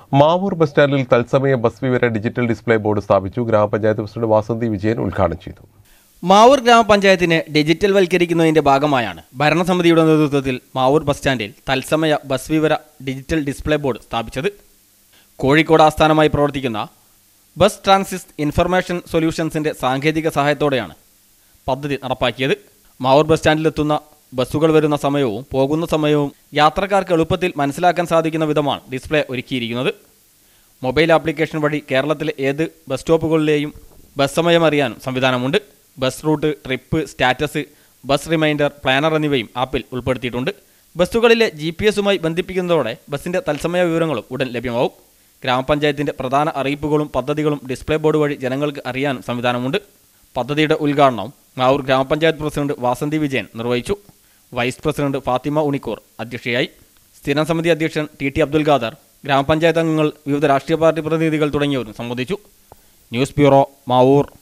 Mavoor bus സ്റ്റാൻഡിൽ തത്സമയ bus വിവര ഡിജിറ്റൽ ഡിസ്പ്ലേ ബോർഡ് സ്ഥാപിച്ചു. ഗ്രാമപഞ്ചായത്ത് പ്രസിഡന്റ് വാസന്തി വിജയൻ ഉദ്ഘാടനം ചെയ്തു. മാവൂർ ഗ്രാമപഞ്ചായത്തിനെ ഡിജിറ്റൽ വൽക്കരിക്കുന്നതിന്റെ ഭാഗമായാണ് ഭരണസമിതിയുടെ നേതൃത്വത്തിൽ മാവൂർ ബസ് സ്റ്റാൻഡിൽ തത്സമയ ബസ് വിവര ഡിജിറ്റൽ ഡിസ്പ്ലേ ബോർഡ് സ്ഥാപിച്ചത്. കോഴിക്കോട് ആസ്ഥാനമായി പ്രവർത്തിക്കുന്ന ബസ് ട്രാൻസിറ്റ് ഇൻഫർമേഷൻ സൊല്യൂഷൻസിന്റെ സാങ്കേതിക സഹായത്തോടെയാണ് പദ്ധതി നടപ്പാക്കിയത്. മാവൂർ ബസ് സ്റ്റാൻഡിലെത്തുന്ന ബസ്സുകൾ വരുന്ന സമയവും പോകുന്ന സമയവും യാത്രക്കാർക്ക് എളുപ്പത്തിൽ മനസ്സിലാക്കാൻ സാധിക്കുന്ന വിധമാണ് ഡിസ്പ്ലേ ഒരുക്കിയിരിക്കുന്നത്. മൊബൈൽ ആപ്ലിക്കേഷൻ വഴി കേരളത്തിലെ ഏത് ബസ് സ്റ്റോപ്പുകളിലെയും ബസ് സമയം അറിയാനും സംവിധാനമുണ്ട്. Bus route, trip, status, bus reminder, planner എന്നിവയും ആപ്പിൽ ഉൾപ്പെടുത്തിയിട്ടുണ്ട്. ബസ്സുകളിലെ GPS-ഉമായി ബന്ധിപ്പിക്കുന്നതോടെ ബസ്സിൻ്റെ തത്സമയ വിവരങ്ങളും ഉടൻ ലഭ്യമാവും. ഗ്രാമപഞ്ചായത്തിൻ്റെ പ്രധാന അറിയിപ്പുകളും പദ്ധതികളും ഡിസ്പ്ലേ ബോർഡ് വഴി ജനങ്ങൾക്ക് അറിയാനും സംവിധാനമുണ്ട്. പദ്ധതിയുടെ ഉദ്ഘാടനം മാവൂർ ഗ്രാമപഞ്ചായത്ത് പ്രസിഡന്റ് വാസന്തി വിജയൻ നിർവഹിച്ചു. വൈസ് പ്രസിഡന്റ് ഫാത്തിമ ഉണിക്കൂർ അധ്യക്ഷയായി. സ്ഥിരം സമിതി അധ്യക്ഷൻ TT അബ്ദുൽ ഖാദർ, ഗ്രാമപഞ്ചായത്ത് അംഗങ്ങൾ, വിവിധ രാഷ്ട്രീയ പാർട്ടി പ്രതിനിധികൾ തുടങ്ങിയവരും സംബന്ധിച്ചു. News bureau, Mavoor.